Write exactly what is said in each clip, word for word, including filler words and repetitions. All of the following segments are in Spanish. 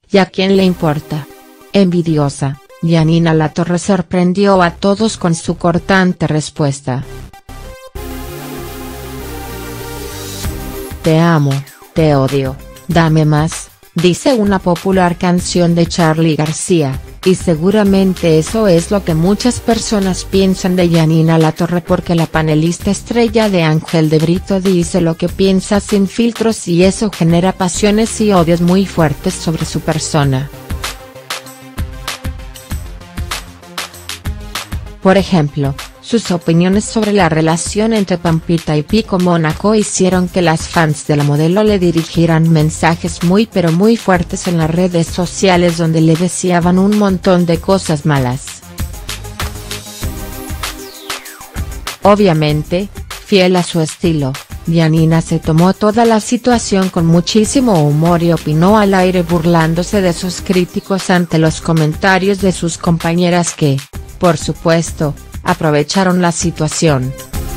¿Y a quién le importa? Envidiosa, Yanina Latorre sorprendió a todos con su cortante respuesta. Te amo, te odio, dame más, dice una popular canción de Charly García, y seguramente eso es lo que muchas personas piensan de Yanina Latorre porque la panelista estrella de Ángel de Brito dice lo que piensa sin filtros y eso genera pasiones y odios muy fuertes sobre su persona. Por ejemplo, sus opiniones sobre la relación entre Pampita y Pico Mónaco hicieron que las fans de la modelo le dirigieran mensajes muy pero muy fuertes en las redes sociales donde le deseaban un montón de cosas malas. Obviamente, fiel a su estilo, Yanina se tomó toda la situación con muchísimo humor y opinó al aire burlándose de sus críticos ante los comentarios de sus compañeras que, por supuesto, aprovecharon la situación.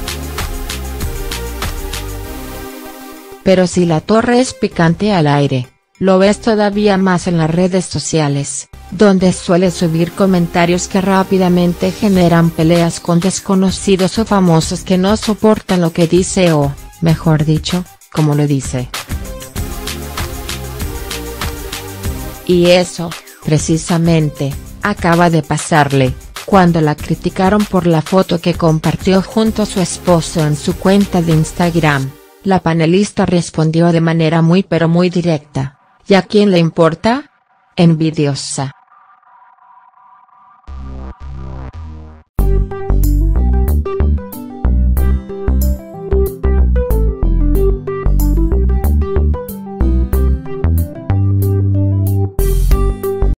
Pero si Latorre es picante al aire, lo ves todavía más en las redes sociales, donde suele subir comentarios que rápidamente generan peleas con desconocidos o famosos que no soportan lo que dice o, mejor dicho, como lo dice. Y eso, precisamente, acaba de pasarle, cuando la criticaron por la foto que compartió junto a su esposo en su cuenta de Instagram, la panelista respondió de manera muy pero muy directa, ¿y a quién le importa? Envidiosa.